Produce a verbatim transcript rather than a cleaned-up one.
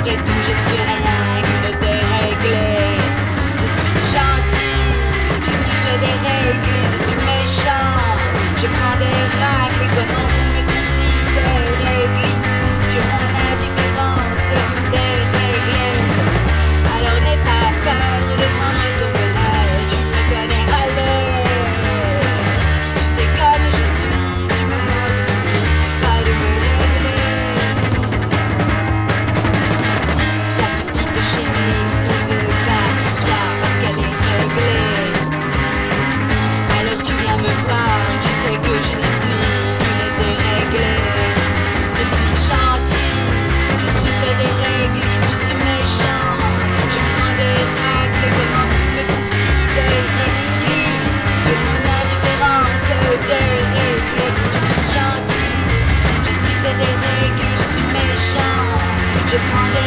Après tout je ne suis rien qu'une déréglée. Je suis gentil, je suis déréglé, je suis méchant. Je prends des racles, comment vous me considérez? Sur mon indifférence, déréglé. Alors n'aie pas peur de prendre ton bonheur, tu me connais alors. Tu sais comme je suis, tu me moques, pas de me régler. Ta petite chérie ne veut pas ce soir parce qu'elle est réglée. Alors tu viens me voir, tu sais que je ne suis qu'une déréglée. Je suis gentil, je suis déréglé, je suis méchant. Je prends des racles, comment vous me considérez? Sur mon indifférence déréglée. Je suis gentil, je suis déréglé, je suis méchant. Je prends des